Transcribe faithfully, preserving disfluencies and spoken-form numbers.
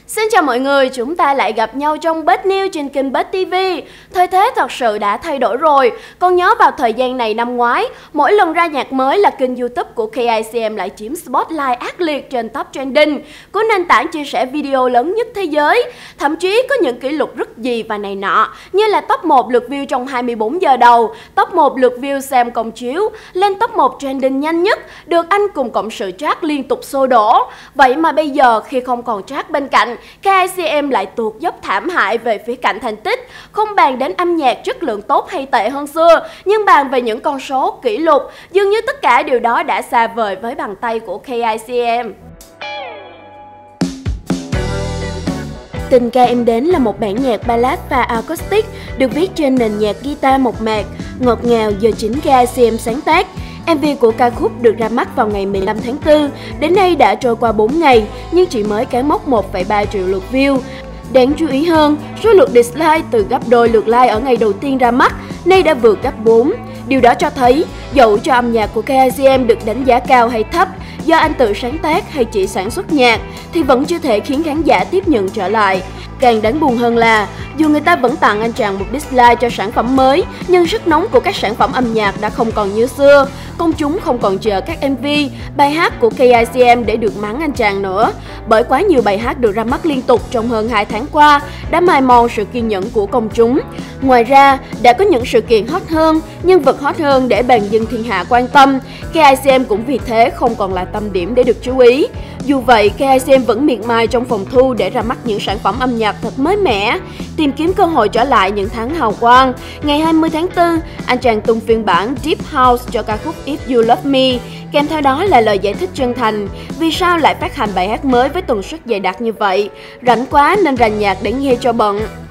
Xin chào mọi người, chúng ta lại gặp nhau trong Best News trên kênh Best ti vi. Thời thế thật sự đã thay đổi rồi. Còn nhớ vào thời gian này năm ngoái, mỗi lần ra nhạc mới là kênh YouTube của ca i xê em lại chiếm spotlight ác liệt trên top trending của nền tảng chia sẻ video lớn nhất thế giới. Thậm chí có những kỷ lục rất gì và này nọ, như là top một lượt view trong hai mươi bốn giờ đầu, top một lượt view xem công chiếu, lên top một trending nhanh nhất, được anh cùng cộng sự track liên tục xô đổ. Vậy mà bây giờ khi không còn track bên cạnh, ca i xê em lại tuột dốc thảm hại về phía cạnh thành tích. Không bàn đến âm nhạc chất lượng tốt hay tệ hơn xưa, nhưng bàn về những con số, kỷ lục, dường như tất cả điều đó đã xa vời với bàn tay của ca i xê em. Tình ca em đến là một bản nhạc ballad và acoustic được viết trên nền nhạc guitar mộc mạc, ngọt ngào do chính ca i xê em sáng tác. em vê của ca khúc được ra mắt vào ngày mười lăm tháng tư, đến nay đã trôi qua bốn ngày nhưng chỉ mới cán mốc một phẩy ba triệu lượt view. Đáng chú ý hơn, số lượt dislike từ gấp đôi lượt like ở ngày đầu tiên ra mắt, nay đã vượt gấp bốn. Điều đó cho thấy, dẫu cho âm nhạc của ca i xê em được đánh giá cao hay thấp, do anh tự sáng tác hay chỉ sản xuất nhạc, thì vẫn chưa thể khiến khán giả tiếp nhận trở lại. Càng đáng buồn hơn là, dù người ta vẫn tặng anh chàng một dislike cho sản phẩm mới, nhưng sức nóng của các sản phẩm âm nhạc đã không còn như xưa. Công chúng không còn chờ các em vê, bài hát của ca i xê em để được mắng anh chàng nữa. Bởi quá nhiều bài hát được ra mắt liên tục trong hơn hai tháng qua đã mài mòn sự kiên nhẫn của công chúng. Ngoài ra, đã có những sự kiện hot hơn, nhân vật hot hơn để bàn dân thiên hạ quan tâm. ca i xê em cũng vì thế không còn là tâm điểm để được chú ý. Dù vậy, ca i xê em vẫn miệt mài trong phòng thu để ra mắt những sản phẩm âm nhạc thật mới mẻ, tìm kiếm cơ hội trở lại những tháng hào quang. Ngày hai mươi tháng tư, anh chàng tung phiên bản Deep House cho ca khúc If You Love Me, kèm theo đó là lời giải thích chân thành vì sao lại phát hành bài hát mới với tần suất dày đặc như vậy. Rảnh quá nên ra nhạc để nghe cho bận.